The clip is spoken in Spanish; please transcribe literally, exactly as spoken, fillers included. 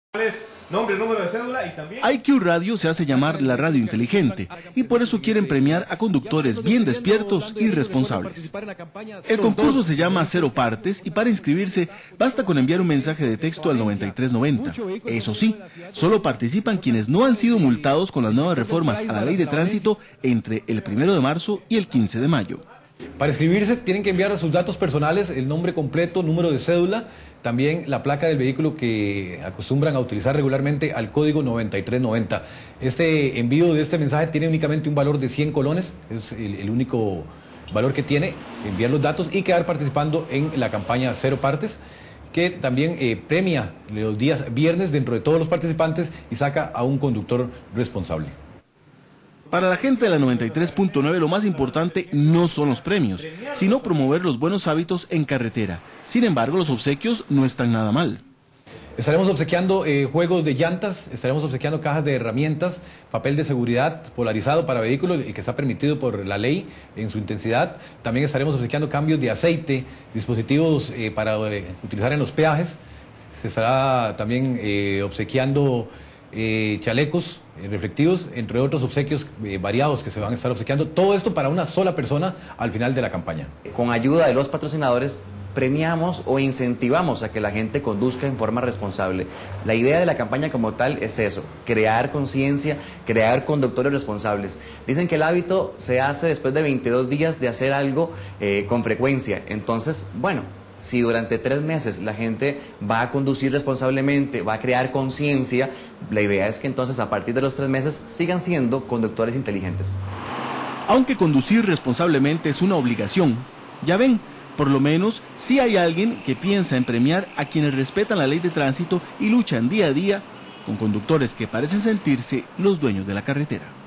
Nombre, número de cédula y también... I Q Radio se hace llamar la radio inteligente y por eso quieren premiar a conductores bien despiertos y responsables. El concurso se llama Cero Partes y para inscribirse basta con enviar un mensaje de texto al noventa y tres noventa. Eso sí, solo participan quienes no han sido multados con las nuevas reformas a la ley de tránsito entre el primero de marzo y el quince de mayo. Para inscribirse tienen que enviar sus datos personales, el nombre completo, número de cédula, también la placa del vehículo que acostumbran a utilizar regularmente al código noventa y tres noventa. Este envío de este mensaje tiene únicamente un valor de cien colones, es el, el único valor que tiene, enviar los datos y quedar participando en la campaña Cero Partes, que también eh, premia los días viernes dentro de todos los participantes y saca a un conductor responsable. Para la gente de la noventa y tres punto nueve lo más importante no son los premios, sino promover los buenos hábitos en carretera. Sin embargo, los obsequios no están nada mal. Estaremos obsequiando eh, juegos de llantas, estaremos obsequiando cajas de herramientas, papel de seguridad polarizado para vehículos, el que está permitido por la ley en su intensidad. También estaremos obsequiando cambios de aceite, dispositivos eh, para eh, utilizar en los peajes. Se estará también eh, obsequiando eh, chalecos eh, reflectivos, entre otros obsequios eh, variados que se van a estar obsequiando. Todo esto para una sola persona al final de la campaña. Con ayuda de los patrocinadores premiamos o incentivamos a que la gente conduzca en forma responsable. La idea de la campaña como tal es eso, crear conciencia, crear conductores responsables. Dicen que el hábito se hace después de veintidós días de hacer algo eh, con frecuencia. Entonces, bueno, si durante tres meses la gente va a conducir responsablemente, va a crear conciencia, la idea es que entonces a partir de los tres meses sigan siendo conductores inteligentes. Aunque conducir responsablemente es una obligación, ya ven, por lo menos sí hay alguien que piensa en premiar a quienes respetan la ley de tránsito y luchan día a día con conductores que parecen sentirse los dueños de la carretera.